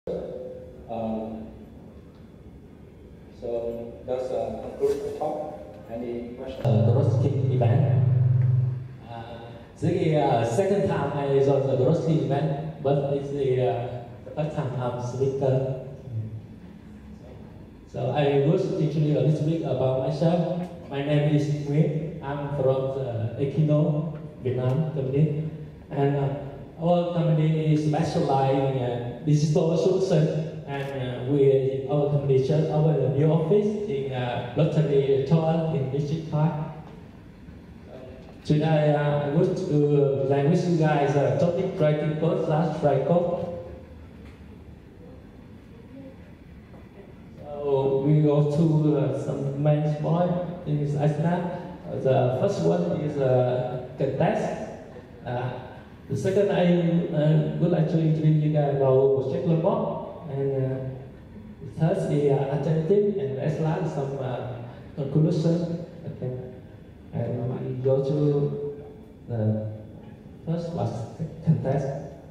Um, so that's conclude the talk. Any questions? The roasting event. This second time I joined the roasting event, but it's the first time I'm speaker. So I will introduce a little bit about myself. My name is Nguyễn. I'm from the Equino Vietnam company, and our company is specialized in digital solution. And our company just opened a new office in Lottery Tower in District 5. Today I would present with you guys a topic writing code / write code. So we go to some main points in this item. The first one is contest. The second I would like to introduce you guys about project Lombok. And the third is alternative, and as well as some conclusion. Okay. And we go to the first was contest.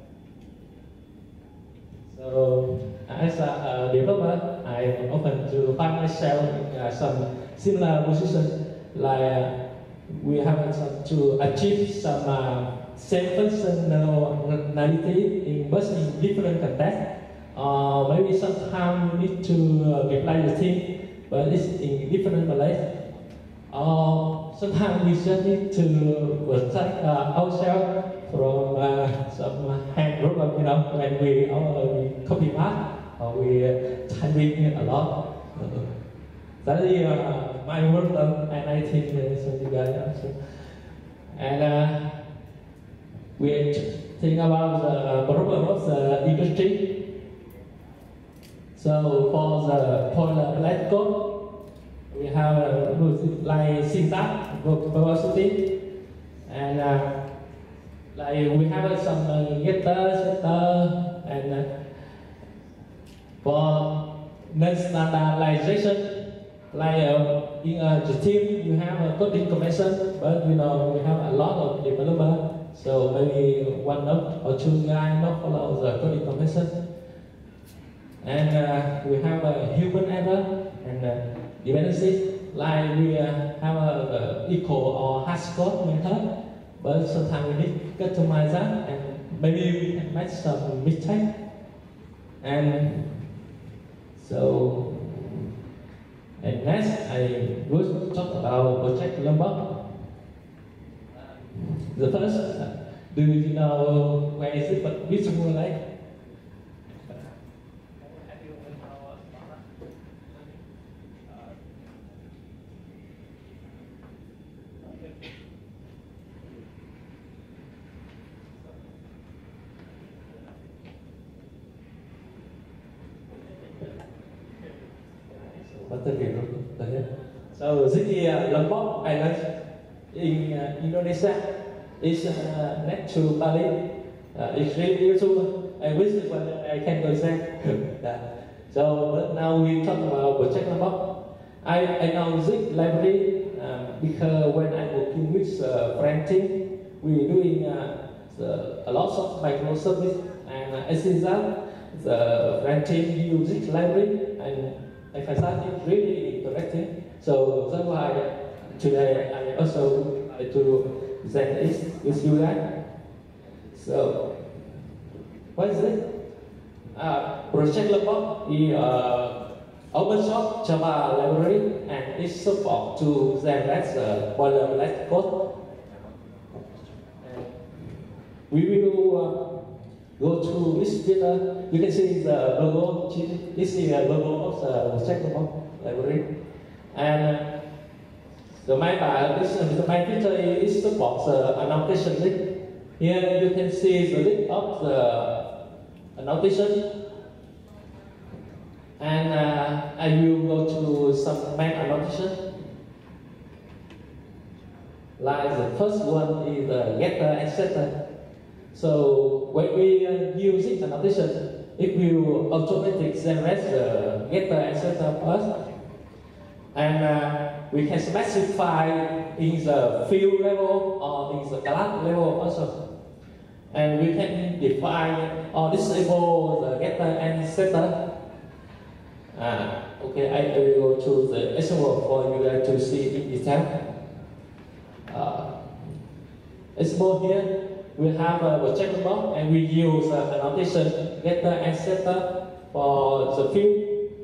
So as a developer, I'm open to find myself in some similar positions. Like we have to achieve some same functionality in both different contexts. Maybe sometimes you need to reply the team, but it's in different place. Sometimes we just need to protect ourselves from some hand problem, when we copy paste or we typing a lot. That is my work done, and I think so you guys also. And we think about the problem of the industry. So for the boilerplate code, we have like syntax, velocity, and like we have some getter, setter, and for non-standardization, like in the team you have a coding convention, but we have a lot of developers, so maybe one or two guys not follow the coding convention. And we have a human error and dependency, like we have a equal or hash code method, but sometimes we need to customize that, and maybe we can make some mistake. And so, and next I will talk about Project Lombok. The first, do you know where is it? But which one like? So this is Lombok Island in Indonesia. It's next to Bali. It's really beautiful. I wish when I can go there. So but now we talk about Project Lombok. I know this library because when I'm working with friend team, we're doing a lot of microservice, and I see that the friend team use this library, and I find that it's really interactive. So that's why today I also like to present this with you guys. So what is it? Project Lombok is open source Java library, and it supports to generate the boilerplate code. We will go to this Twitter. You can see the logo. This is the logo of the Project Lombok library. And the main feature is supports annotation link. Here you can see the link of the annotation. And I will go to some main annotation. Like the first one is the getter and setter. So when we use this annotation, it will automatically generate the getter and setter first. And we can specify in the field level or in the class level also. and we can define or disable the getter and setter. Okay, I will go to the example for you guys to see in detail. Example here, we have a check box and we use annotation getter and setter for the field.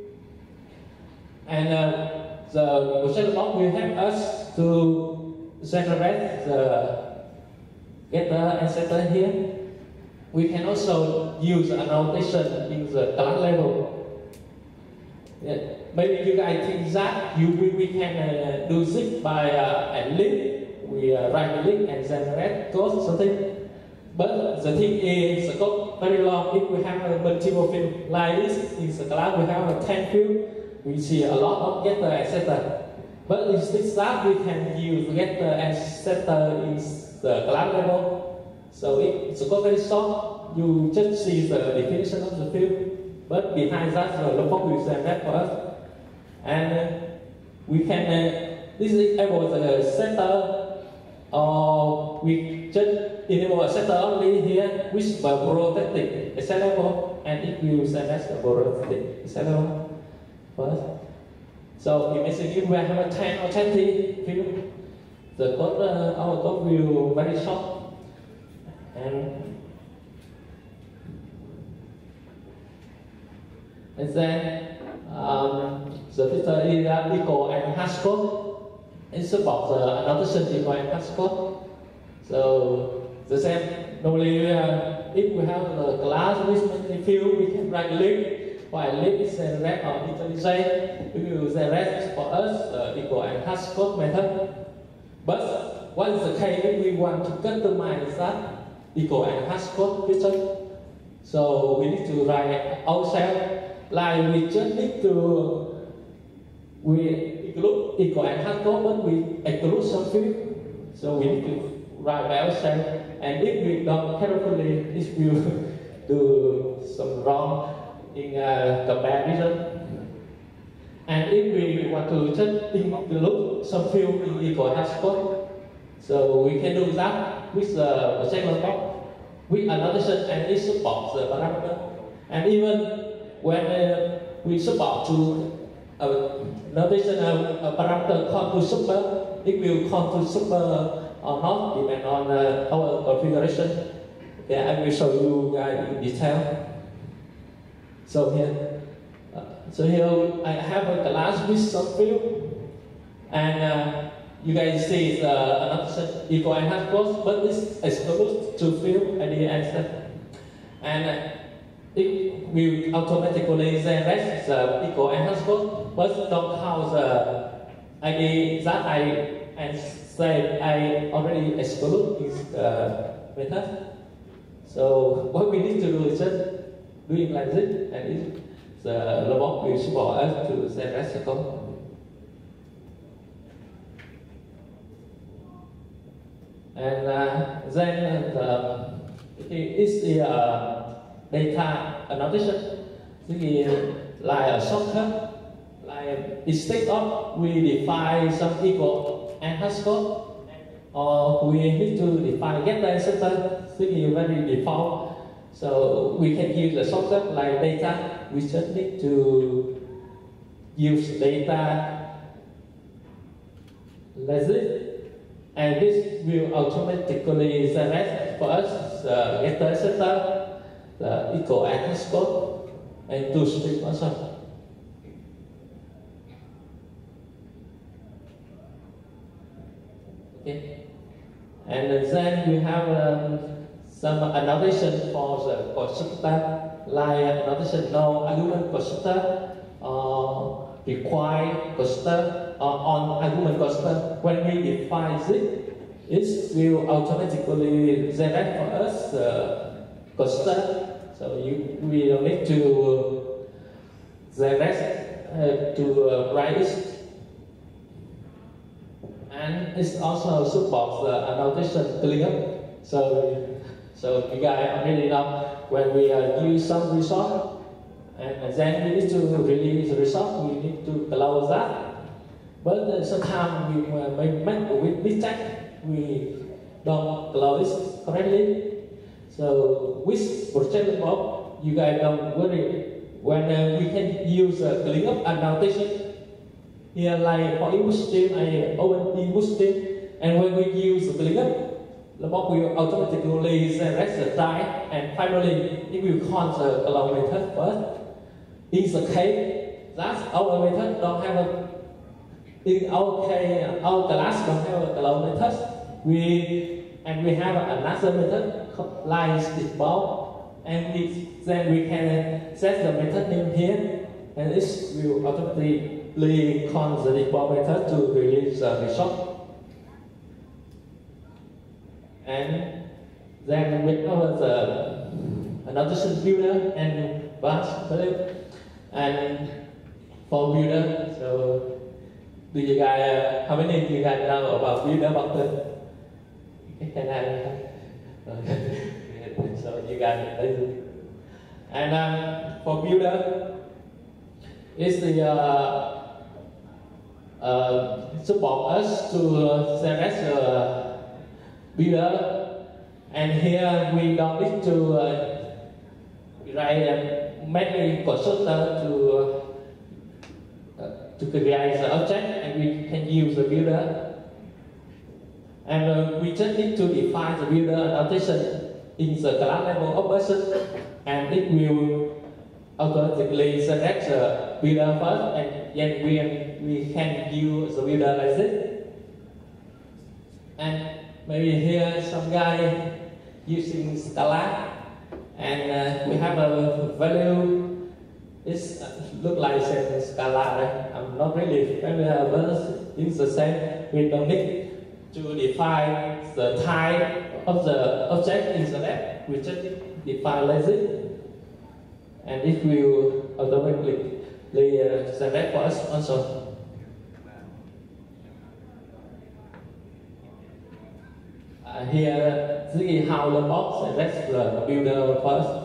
And the check box will help us to generate the getter and setter here. We can also use annotation in the class level. Yeah. Maybe you guys think that we can do this by a link. We write the link and generate code something. But the thing is, the code very long. If we have a multiple field like this in the class, we have 10 fields. We see a lot of getter and setter. But instead, we can use getter and setter in the class level. So if the code very short, you just see the definition of the field. But behind that, the Lombok will generate for us. And we can, this is able the setter, or we just enable a setter only here, which will protecting example, and it will generate the protecting example first. So imagine if we have a 10 or 20 field, the code, our code will very short. And then the filter is equal and hash code. It supports the annotation equal and hash code. So the same, normally if we have the class with many field, we can write link. While link is generate or initialize, we will generate for us equal and hash code method. But what is the case if we want to customize that equal and hash code feature? So we need to write ourselves. Like we just need to include equal and hash code, but we exclude some field. So we need to write by ourselves. And if we don't carefully, it will do some wrong in comparison. And if we want to just include some field in equal hash code, so we can do that with the check box with annotation, and it supports the parameter. And even when we support to notation a parameter called to super, it will call to super or not depend on our configuration. Okay, I will show you guys in detail. So here I have a class with some field, and you guys see the annotation equal and hash code, but this excludes to field ID and stuff. And it will automatically generate the equal and hash code, but don't count the ID that I say I already exclude is method. So what we need to do is just doing like this, and the robot will support us to generate the code. And then it's the data annotation. This is like a shortcut. Like instead of we define some equal and hash code, or we need to define getter and setter. This is very default. So we can use a shortcut like data. We just need to use data like this. And this will automatically generate for us the getter setter, the equal and hash code, and to string also. Okay. And then we have some annotation for the constructor, like annotation no argument constructor, or require constructor, or on argument constructor. When we define this, it will automatically generate for us the constructor. So we don't need to generate to write it. And it also supports the annotation cleanup. So you guys already know when we use some resource, and then we need to release the resource, we need to close that. But sometimes we make with mistake, we don't close correctly. So with projection box, you guys don't worry. When we can use clean up annotation here, like for input stream, I open input stream, and when we use clean up, the box will automatically select the type, and finally it will call the clone method first. In the case that our method don't have a, in our case, our class don't have a clone method, we have another method like display. And then we can set the method name here, and it will automatically call the default method to release the result. And then with the annotation builder and bus value, and for builder, so do you guys, how many of you guys know about builder button? Can I? So you got it. And for builder, it's the support us to select the builder, and here we don't need to write many constructor to create the object, and we can use the builder, and we just need to define the builder annotation in the class level operation, and it will automatically select the builder first, and then we can use the builder like this. And maybe here some guy using Scala, and we have a value. It's look like Scala, right? I'm not really familiar, but it's the same. We don't need to define the type of the object in the lab. We just define like this, and it will automatically select for us also. Here, this is how the box selects the builder first.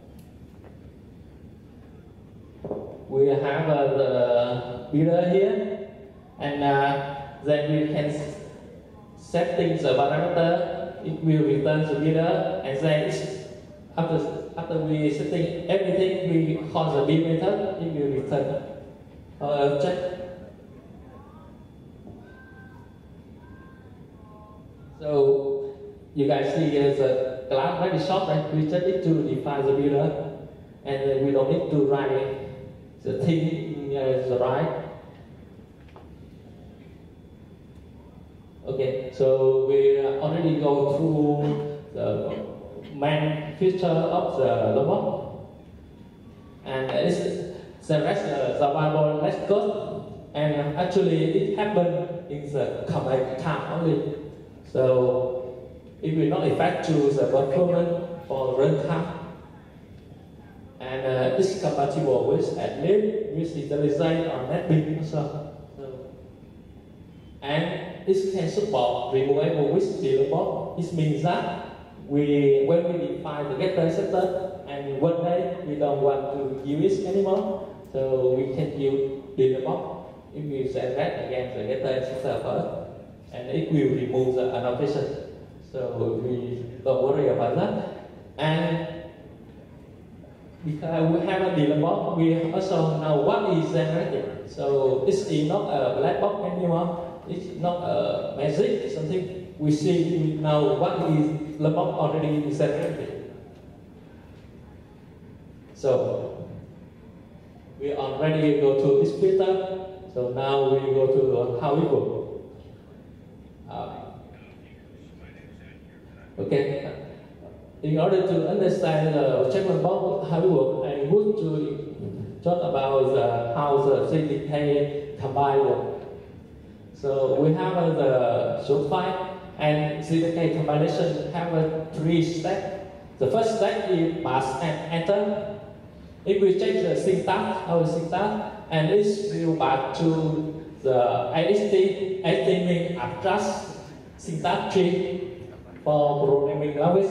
We have the builder here, and then we can setting the parameter. It will return the builder, and then after we setting everything, we call the build method. It will return our object. So you guys see the class very short, right? We just need to define the builder, and we don't need to write the thing in the right. Okay, so we already go through the main feature of the robot, and it's the survival less code, and actually it happened in the command time only, so it will not affect to the performance for runtime, and it's compatible with AdLib, with IntelliJ or NetBeans also. And it can support removable with deliverable. It means that when we define the getter setter, and one day we don't want to use it anymore, so we can use deliverable. It will select again the getter setter first, and it will remove the annotation. So we don't worry about that. And because we have a deliverable, we also know what is generated. So it's not a black box anymore. It's not a magic, something we see, we know what is the box already generated. So we already go to this filter. So now we go to how it works. Okay. In order to understand the checkpoint box how it works, I would to talk about how the CDK combine works. So we have the source file, and CDK combination have 3 steps. The first step is pass and enter. It will change the syntax, our syntax, and it will back to the AST means abstract syntax tree for programming language.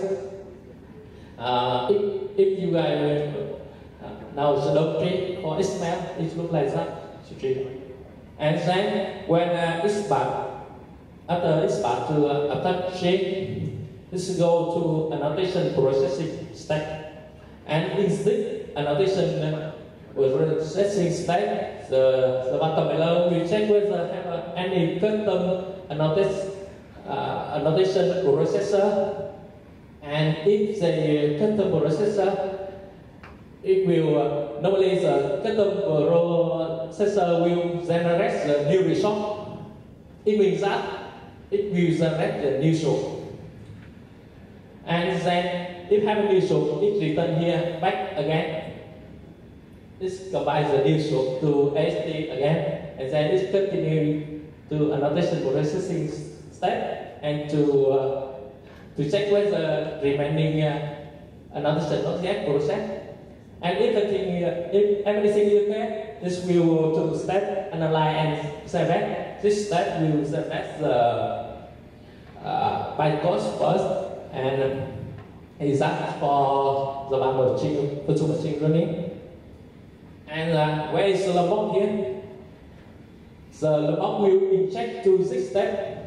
If you guys know the doctrine for XML, it looks like that. And then when it's back, after it's back to abstract tree, Let's go to annotation processing step. And in this annotation processing step, the compiler will check whether have any custom annotation processor, and if the custom processor, it will normally the custom processor will generate the new result. It means that it will generate the new source. And then if have a new source, it return here back again. It combines the new source to AST again, and then it continue to annotation processing step and to check whether remaining annotation not yet processed. And if everything is okay, this will go to step analyze and select. This step will select the bytecode first and exact for the virtual machine running. And where is the logbok here? The logbok will inject to this step.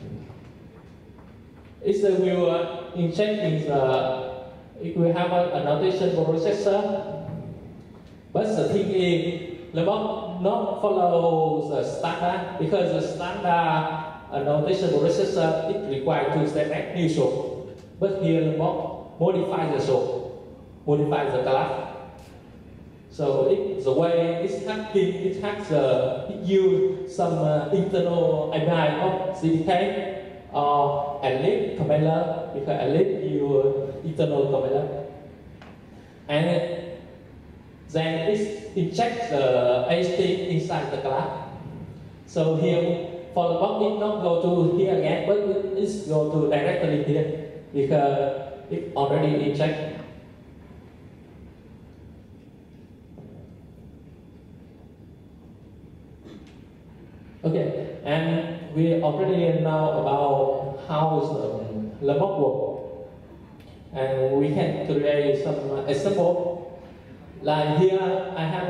It will inject in the. It will have an annotation processor, but the thing is, logbok not follow the standard because the standard annotation processor is required to select new source. But here logbok modify the source, modify the class. So the way it's hacking, it use some internal API of CDK or Eclipse compiler, because Eclipse use internal compiler, and then it injects the AST inside the class. So here for the box it not go to here again, but it go to directly here because it already inject. Okay, and we already know about how the logbok work, and we can create some example. Like here, I have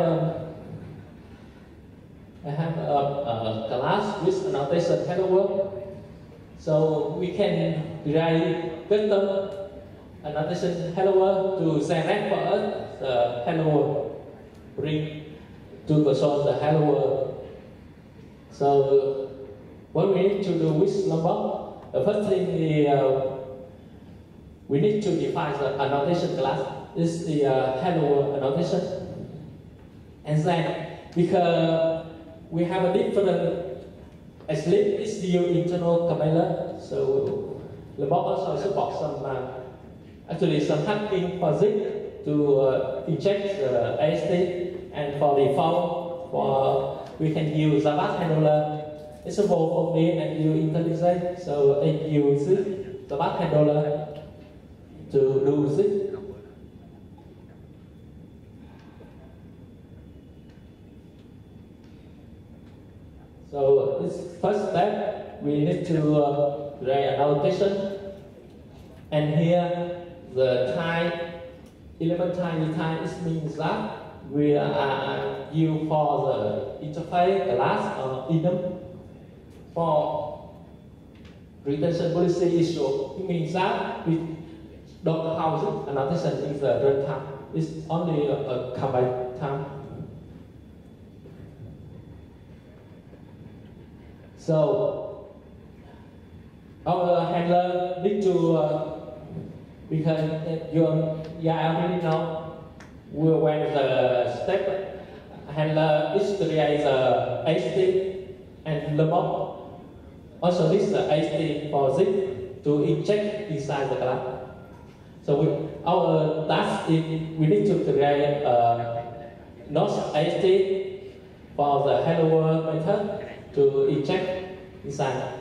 a class with annotation hello world, so we can create custom annotation hello world to select for us the hello world, bring to control the hello world. So what we need to do with logbok, the first thing is we need to define the annotation class. This is the hello world annotation. And then because we have a different Eclipse is the internal compiler, so logbok also support some hacking for this to inject the AST, and for default we can use Java handler. It's a for me and you IntelliJ, so I use Java handler to do this. So this first step, we need to create an annotation, and here the time, element time, it means that we are used for the interface class or enum. For retention policy issue, it means that we don't have annotation in the runtime. It's only a combined time. So our handler need to because you already know when the step handler is create the AST, and logbok also needs the AST for this to inject inside the class. So our task is we need to create a node AST for the hello world method to inject inside.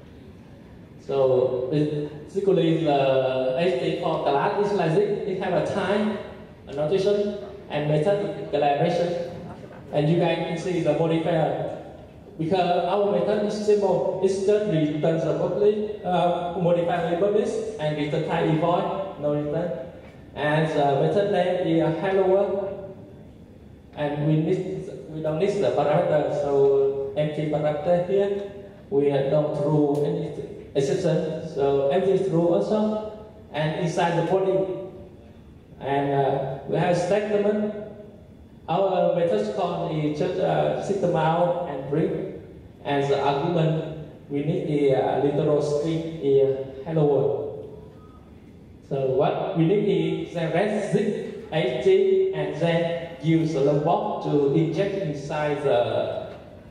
So basically the AST for class is like this. It have a time, annotation, and method declaration. And you guys can see the modifier. Because our method is simple, it's just return the public, modify label list, and return type void, no return. And the method name is hello world, and we don't need the parameter, so empty parameter here. We don't throw any exception, so empty through also, and inside the body. And we have statement. Our method called is just system out and breathe. And the argument we need the literal string is hello world. So what we need is the rest zip HT and then use the box to inject inside the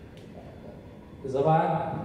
bar.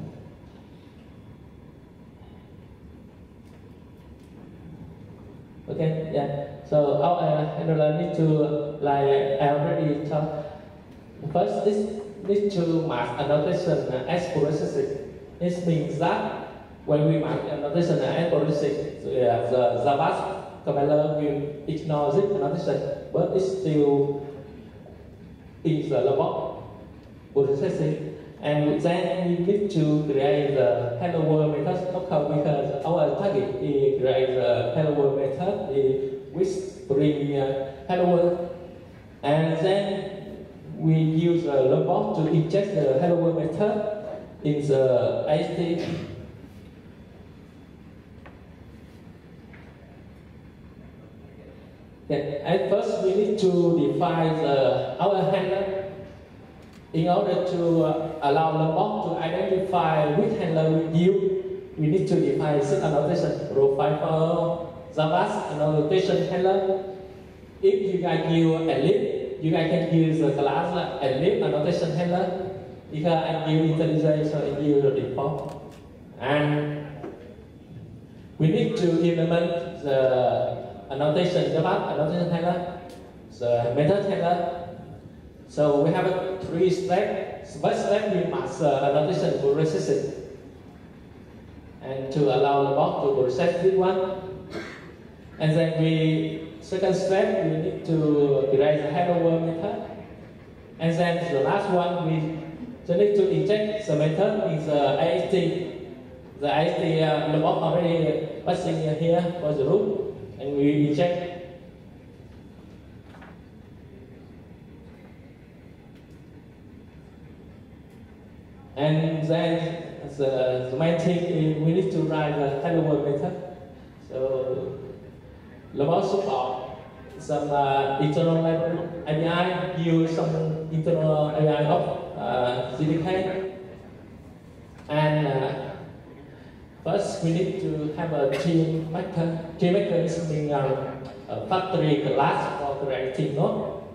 Okay, yeah. So our handler need to, like I already talked. First, this need to mark annotation as processing. It means that when we mark annotation as processing, the Java compiler will ignore this annotation, but it's still in the logic processing. And then we need to create the hello world method because our target is create the hello world method which bring hello world. And then we use the logic to inject the hello world method in the HT. Okay. At first, we need to define our handler. In order to allow the bot to identify which handler we use, we need to define set annotation. Profile for Java's annotation handler. If you guys use Ellipse, you guys can use the class Ellipse annotation handler. If I use IntelliJ, so I use the default. And we need to implement the annotation Java annotation handler, the method handler. So we have 3 steps. First step, we must annotation for processing. And to allow the bot to process this one. And then second step, we need to create the hello world method. And then the last one, we just need to inject the method in the AST. The AST the bot already passing here for the root. And we inject. And then the main thing is we need to write the hello world method. So Lobot support some internal library API, use some internal API of CDK. And first we need to have a tree maker. Tree maker is meaning a factory class for creating node.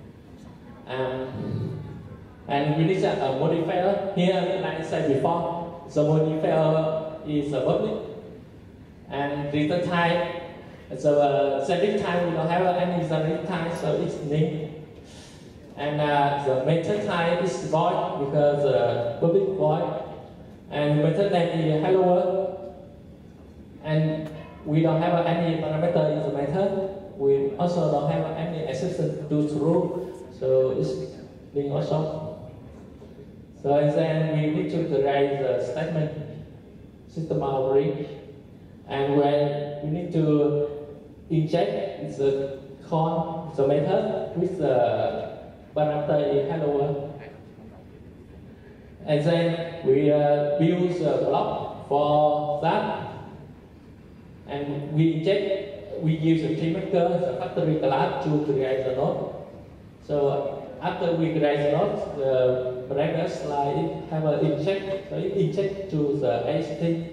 And we need a modifier. Here, like I said before, the modifier is public. And return type, so static type, we don't have any static type, so it's name. And the method type is void because public void. And method name is hello world. And we don't have any parameter in the method. We also don't have any exception to true, so it's being also. So and then we need to create the statement system outreach, and when we need to inject the method with the parameter hello world, and then we build a block for that, and we use a tree maker, the factory class to create the node. So after we create the node, the parameter slide have an inject, so it inject to the HT.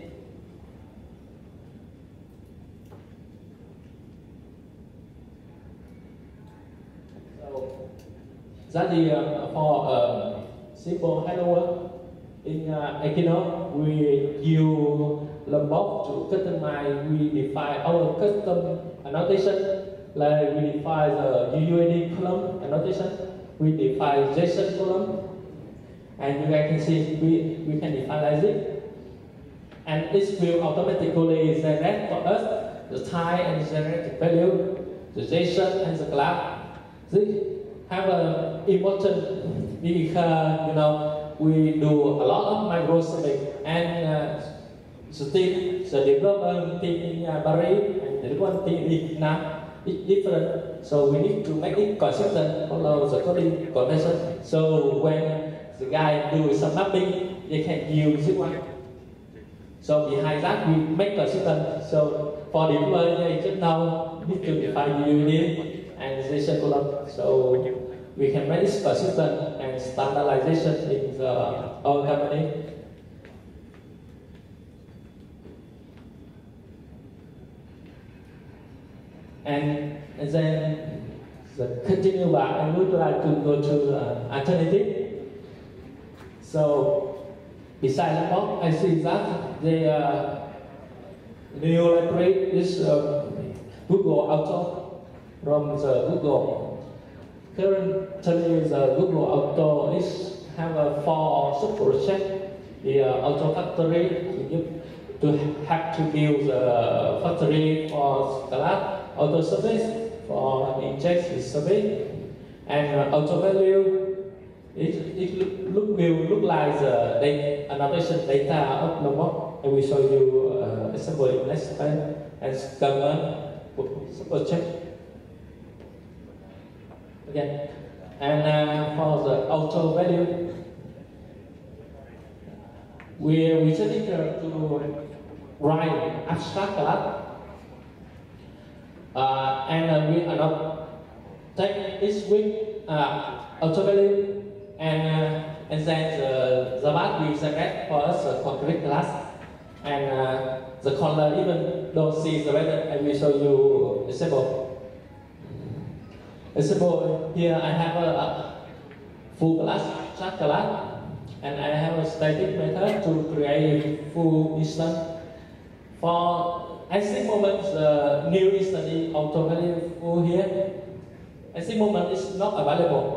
So that is for simple hello world. In Equinox, we use Lombok to customize. We define our custom annotation. Like we define the UUID column annotation. We define JSON column. And you guys can see we can define like this. And this will automatically generate for us the type and generated value, the JSON and the class. This have an important because we do a lot of microservices and the developer team in Paris and the development team in Vietnam is different. So we need to make it consistent, follow the coding convention. So when the guy do some mapping, they can use this one. So behind that, we make consistent. So for deploy, just now need to define UUD and session column. So we can make this consistent and standardization in our company. And then the continue back, I would like to go to alternative. So beside the box, I see that the new library is Google Auto from the Google. Currently, the Google Auto is have a 4 sub-project. The Auto Factory to have to build the factory for Scala, Auto Service for inject service, and Auto Value. It will look like the data, annotation data of Lombok. I will show you example in next time and government project. Again, and for the Auto Value, we just need to write abstract class, and we are not take this with Auto Value. And then the Java will generate for us a concrete class, and the caller even don't see the weather. I will show you example. Example here I have a full class, abstract class, and I have a static method to create full instance. For async moment, the new instance is Auto Value full here. Async moment is not available.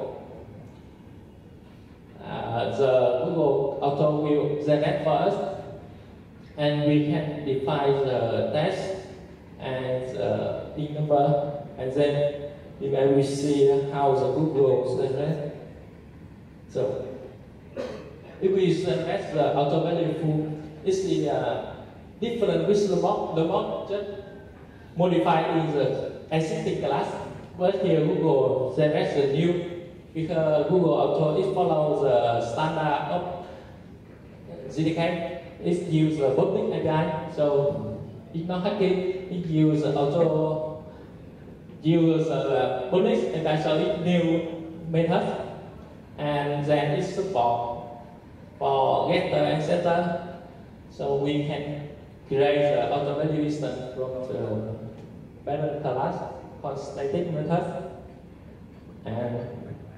The Google Auto will generate for us, and we can define the test and the int number, and then we see how the Google generate. So if we generate the Auto Value full, it's the different with the mod just modified in the existing class, but here Google generates the new. Because Google Auto it follows the standard of JDK, it uses the public API, so it's not hacking. It uses Auto use public API, so it's new method, and then it support for getter and setter, so we can create the Auto Value instance from the parent class called static method, and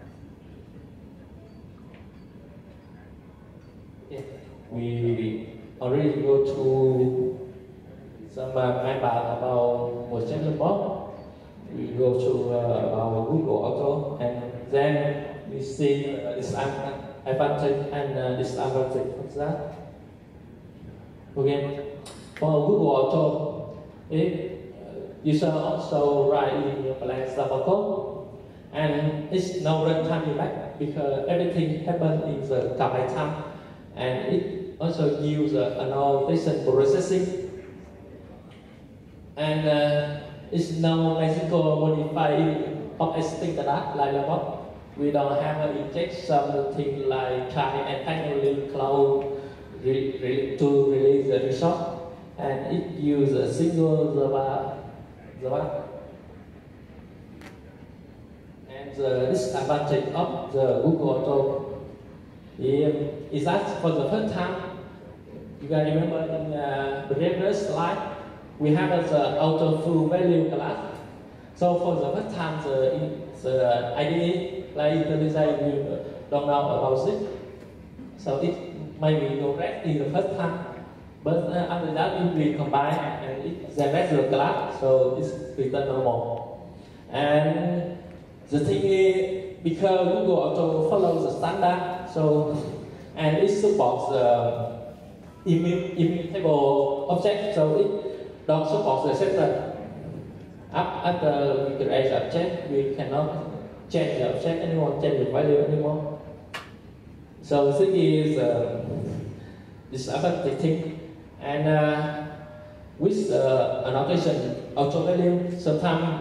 we already go to some my part about project report. We go to our Google Auto, and then we see this advantage and disadvantage of that. Again, for Google Auto, user also write in your plan Java code, and it's no runtime impact because everything happens in the compile time. And it also uses annotation processing, and it's no magical modifying of existing data like Lombok. We don't have to inject something like try and finally cloud to release the result, and it uses a single Java. And the disadvantage of the Google Auto is that for the first time, you can remember in the previous slide, we have the Auto Full Value class. So for the first time, the IDE, like IntelliJ, we don't know about it. So it may be correct in the first time, but after that, it will combine and it generates the class, so it's return normal. And the thing is, because Google Auto follows the standard, so and it supports the immutable object, so it don't support the setter. After we create the object, we cannot change the object anymore, change the value anymore. So this is disadvantage thing, and with annotation Auto Value, sometimes.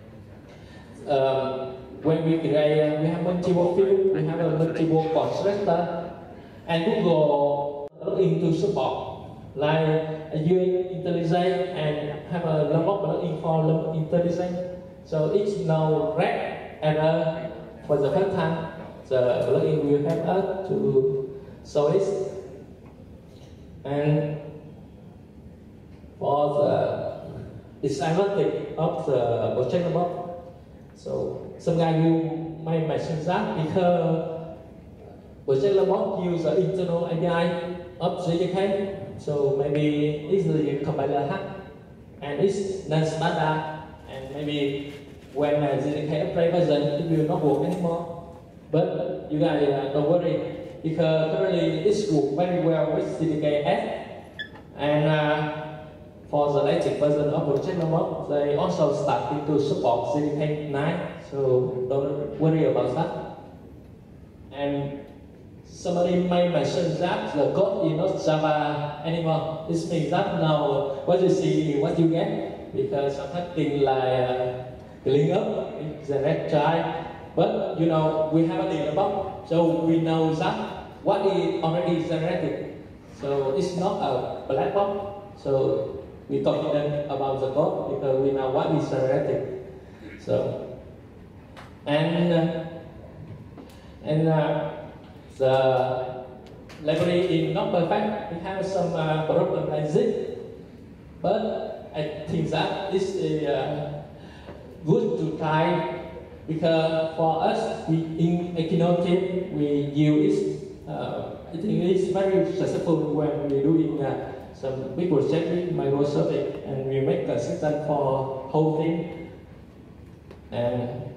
When we create, we have multiple fields, we have a multiple constructor, and Google look into support like UN IntelliJ and have a Lombok plugin for Lombok IntelliJ. So it's no red error for the first time. The plugin will help us to solve this. And for the disadvantage of the project Lombok, so some guy will may mention that because project Lombok use the internal API of JDK, so maybe easily compiler hack and it's non-standard, and maybe when JDK upgrade version it will not work anymore. But you guys don't worry, because currently it's work very well with JDK S, and for the latest version of project Lombok, they also started to support JDK 9, so don't worry about that. And somebody may mention that the code is not Java anymore. This means that now what you see is what you get, because something like clean up is the red child. But you know, we have a data box, so we know that what is already generated. So it's not a black box. So we confident about the code because we know what is generated. So and the library is not perfect. We have some problem like this, but I think that this is good to try, because for us, we in Equinor team we use I think it's very successful when we're doing some big project with microservice, and we make a system for whole team. And